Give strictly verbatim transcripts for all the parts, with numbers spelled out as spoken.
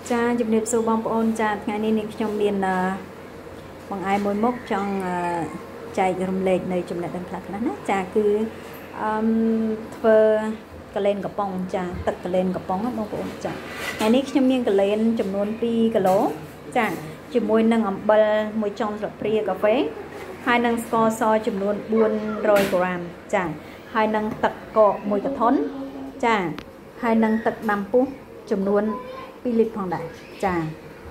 cha chụp điệp số bom ôn cha ngày nay trong miền bằng ai môi mốc trong chạy rầm lệ nơi chụp lại đằng khác đó cha cứ phơ cái lên cái bông cha tật cái lên cái bông á bom ôn cha ngày nay trong miền cái lên chụp nón pi cái lỗ cha chụp môi nâng ẩm bờ môi trong rồi pria cà phê hai nâng score so chụp nón buôn rồi gram cha hai nâng tật cọ môi cái thốn cha hai nâng tật nằm pu chụp nón pi lịch phong đại cha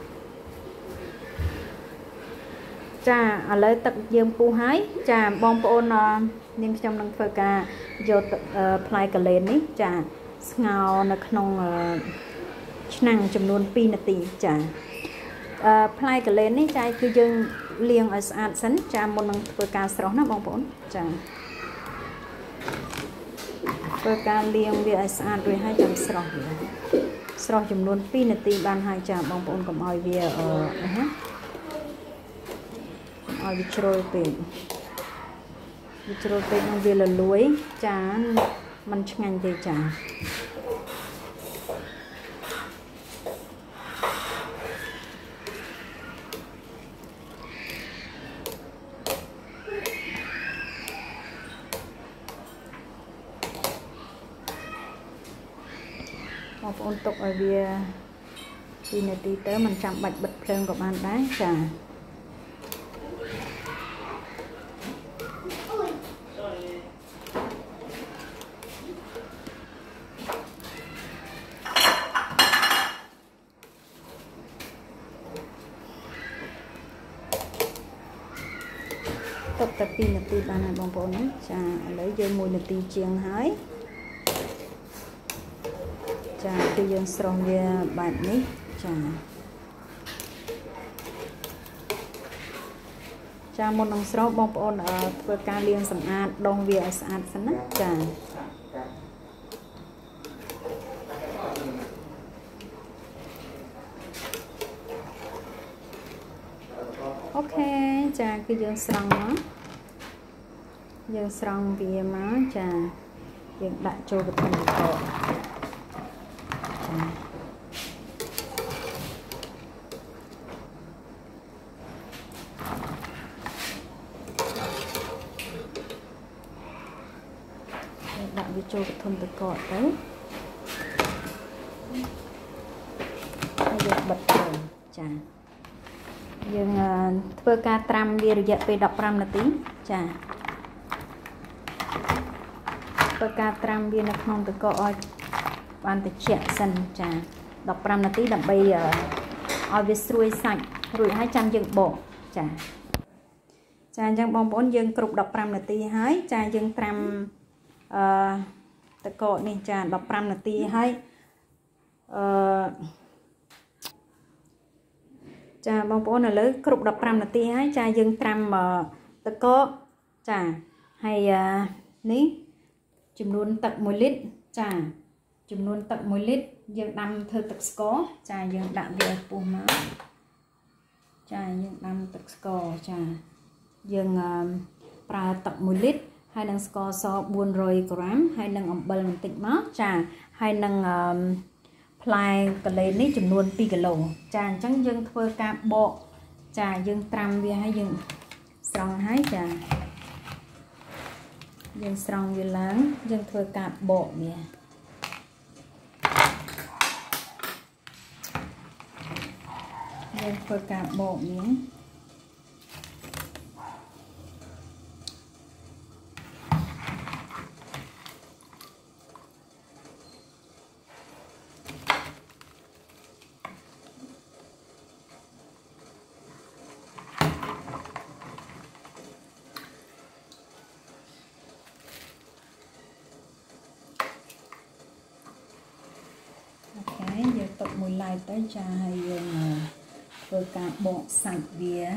cha ở lấy tật dương pu hái cha bom ôn nhưng trong năng phơi ca vô play cả lên ní cha ngào nó không năng chấm luôn pi nè tì cha play cả lên ní cha cứ dương liêng ở sàn sấn cha một năng phơi ca srõ nó bom ôn cha phơi ca liêng về ở sàn rồi hai chấm srõ srõ chấm luôn pi nè tì ban hai cha bom ôn cầm oi về ở ở vị trí pe vị trí pe nó về là lưới chả mình ngành về chả một ôn tục ở về thì này tí tới mình chạm bạch bật phơn của bạn đấy chả tập tập pin là pin ban này bông bông nhé cha lấy dây mùi là pin chiên hái cha khi dân strong về bạn ní cha cha một nòng strong bông bông ở vừa ca liên sẵn ăn đông về sẵn sẵn á cha ok cha cái dương strong đó dương strong vì má cha dương đại cho cái phần cổ đại với cho cái thân từ cọ đấy dương bật rồi cha dương phơi ca tram về rượu về đập ram là tí chà phơi ca tram về nó không được coi ban từ chẹt sân chà đập ram là tí đập bay ở về xuôi sạch rồi hai trăm dương bộ chà chà chẳng bong bốn dương cục đập ram là tí hái chà dương tram từ cọ này chà đập ram là tí hái cha bông bố là lấy cục đập ram là ti hái cha dân tram mà tật có cha hay ní chùm luôn tật một lít cha chùm luôn tật một lít dân đâm thơ tật có cha dân đạm về bù máu cha dân đâm tật có cha dân pra tật một lít hai nâng score so buôn rồi gram hai nâng ẩm bờ mình tịnh máu cha hai nâng play cái lên ní chấm luôn pi cái lỗ chàng trắng dương phơi ca bộ trà dương tram về hay dương strong hái trà dương strong về láng dương phơi ca bộ nè dương phơi ca bộ nhé giờ tập mùi lại tới trà hay dùng vừa cả bộ sạch vía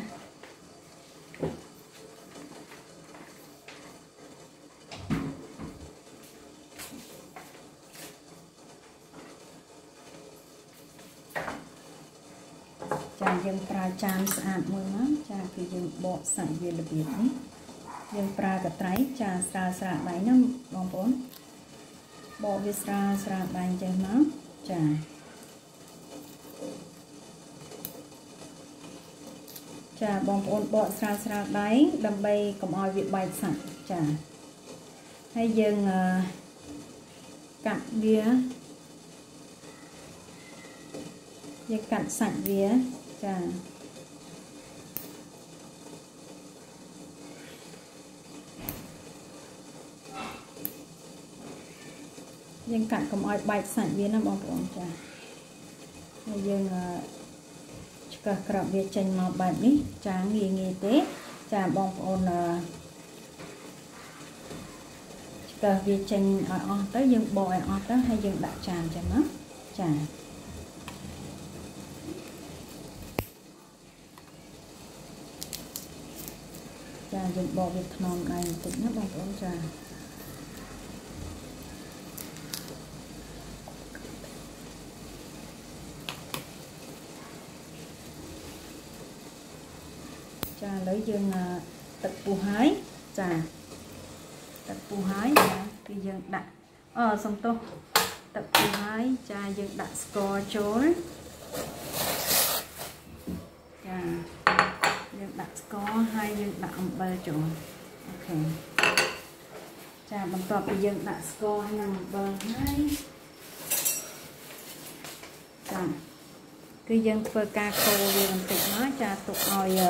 trà dùng pra chan sạch mùi má trà thì dùng bộ sạch vía là biệt ní dùng pra cả trái trà sra sra đáy nó bóng bốn bộ vía sra sra đáy chơi má trà ចាបងប្អូនបកស្រាលស្រាលដៃដើម្បីកុំឲ្យវាបែកសាច់ចាហើយយើងកាត់វាយើងកាត់សាច់វាចាយើងកាត់កុំឲ្យបែកសាច់វាណាបងប្អូនចាហើយយើងឆ្កឹះក្របវាចេញមកបែបនេះចាងាយងាយទេចាបងប្អូនឆ្កឹះវាចេញឲ្យអស់ទៅយើងបកឲ្យអស់ទៅហើយយើងដាក់ចានចឹងណាចាចាយើងបកវាថ្នមដៃបន្តិចណាបងប្អូនចាចាឥឡូវយើងទឹកពុះហើយចាទឹកពុះហើយចាគឺយើងដាក់អសំទោសទឹកពុះហើយចាយើងដាក់ស្ករចូលចាយើងដាក់ស្ករហើយយើងដាក់អំបិលចូលអូខេចាបន្ទាប់ពីយើងដាក់ស្ករហើយនិងអំបិលហើយចាគឺយើងធ្វើការកូរវាបន្តិចមកចាទុកឲ្យ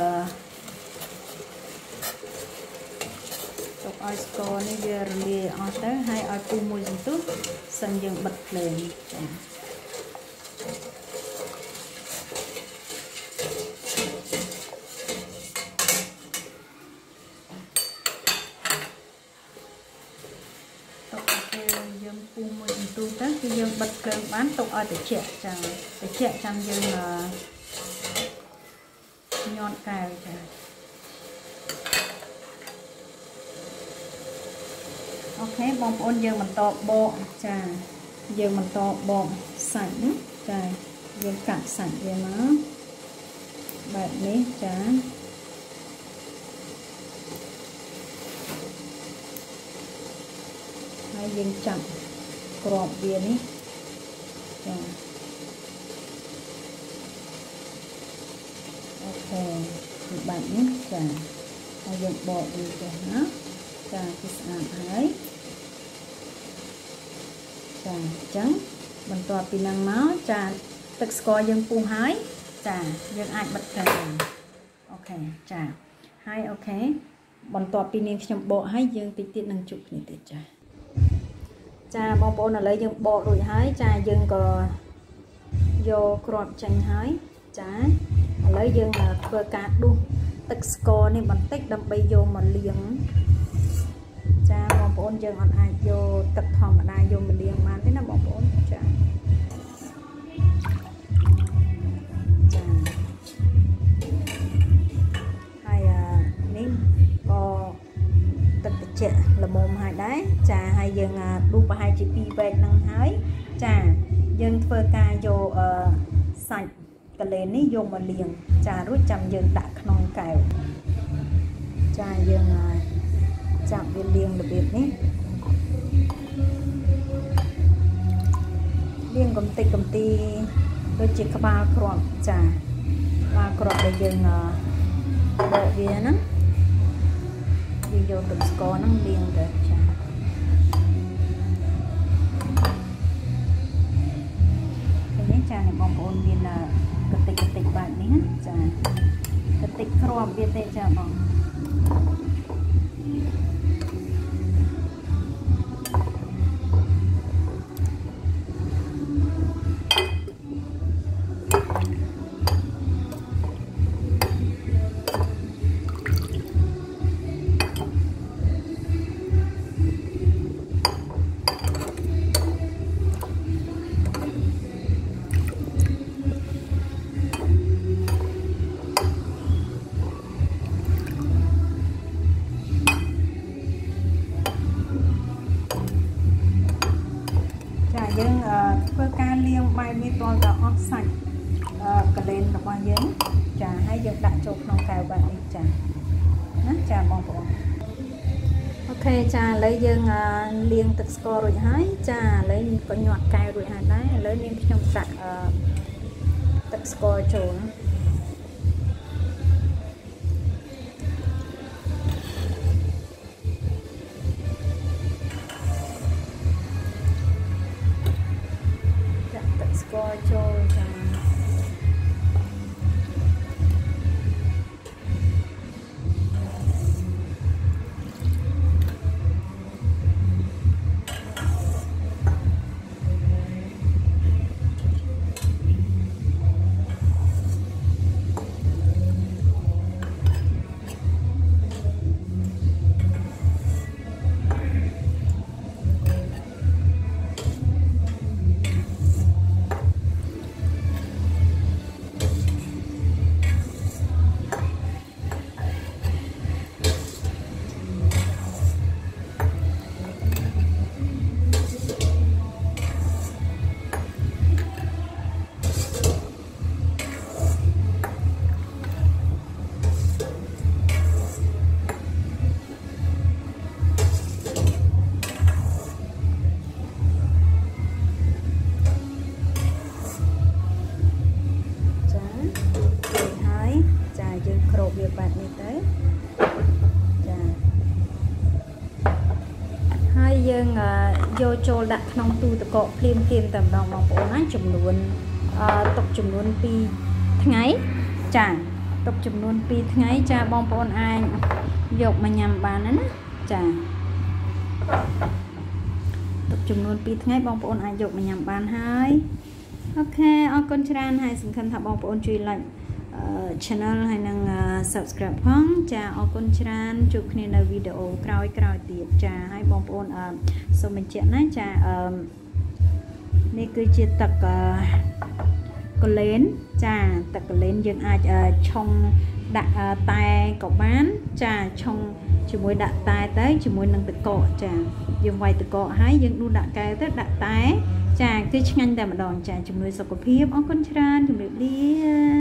ទុកឲ្យស្ករនេះវារលាយអស់ទៅហើយឲ្យពុះមួយសន្ទុះសិនយើងបិទភ្លើងចាទុកពេលយើងពុះមួយសន្ទុះទៅគឺយើងបិទភ្លើងបានទុកឲ្យត្រជាក់ចាត្រជាក់ចាំយើងញាត់កែវចាអូខេបងប្អូនយើងបន្តបកចាយើងបន្តបកសាច់ណាចាយើងកាត់សាច់វាមកបែបនេះចាហើយយើងចាប់ក្របវានេះចាអូខេគឺបែបនេះចាហើយយើងបកវាទៅណាចាគឺស្អាតហើយចាអញ្ចឹងបន្ទាប់ពីនឹងមកចាទឹកស្ករយើងពុះហើយចាយើងអាចបិទភ្លើងបានអូខេចាហើយអូខេបន្ទាប់ពីនាងខ្ញុំបកហើយយើងតិចទៀតនឹងជួបគ្នាទៀតចាចាបងប្អូនឥឡូវយើងបករួចហើយចាយើងក៏យកគ្រាប់ចេញហើយចាឥឡូវយើងធ្វើការដួសទឹកស្ករនេះបន្តិចដើម្បីយកមកលាងចាបងប្អូនយើងអត់អាចយកទឹកធម្មតាយកមកលាងបានទេណាបងប្អូនចាចាហើយនេះក៏ទឹកត្រជាក់ល្មមហើយដែរចាហើយយើងដួសប្រហែលជាពីរវែកហ្នឹងហើយចាយើងធ្វើការយកសាច់កលែននេះយកមកលាងចារួចចាំយើងដាក់ក្នុងកែវចាយើងចាប់វាលាងរបៀបនេះលាងកំតិចកំទីដូចជាក្បាលគ្រាប់ចាក្បាលគ្រាប់ដែលយើងបកវាហ្នឹងយើងយកទឹកស្ករហ្នឹងលាងទៅចាឃើញទេចានេះបងប្អូនមានកតិចកតិចបែបនេះណាចាកតិចគ្រាប់វាទេចាបងយើងធ្វើការលាងបាយវាទាល់តែអស់សាច់កលែនរបស់យើងចាហើយយើងដាក់ចូលក្នុងកែវបែបនេះចាណាចាបងប្អូនអូខេចាឥឡូវយើងលាងទឹកស្កររួចហើយចាឥឡូវក៏ញាត់កែវរួចហើយដែរឥឡូវនាងខ្ញុំដាក់ទឹកស្ករចូលនេះទៅចាហើយយើងយកចូលដាក់ក្នុងទូទឹកកកភ្លាមភ្លាមតែម្ដងបងប្អូនណាចំនួនអឺទុកចំនួនពីរថ្ងៃចាទុកចំនួនពីរថ្ងៃចាបងប្អូនអាចយកមកញ៉ាំបានណាចាទុកចំនួនពីរថ្ងៃបងប្អូនអាចយកមកញ៉ាំបានហើយអូខេអរគុណច្រើនហើយសង្ឃឹមថាបងប្អូនជួយ like channel ហើយនឹង subscribe ផងចាអរគុណច្រើនជួបគ្នានៅវីដេអូក្រោយក្រោយទៀតចាហើយបងប្អូនសូមបញ្ជាក់ណាចានេះគឺជាទឹកកលែនចាទឹកកលែនយើងអាចឆុងដាក់តែក៏បានចាឆុងជាមួយដាក់តែទៅជាមួយនឹងទឹកកកចាយើងវាយទឹកកកហើយយើងដួសដាក់កែវទៅដាក់តែចាគឺឆ្ងាញ់តែម្ដងចាជំនួយសុខភាពអរគុណច្រើនជម្រាបលា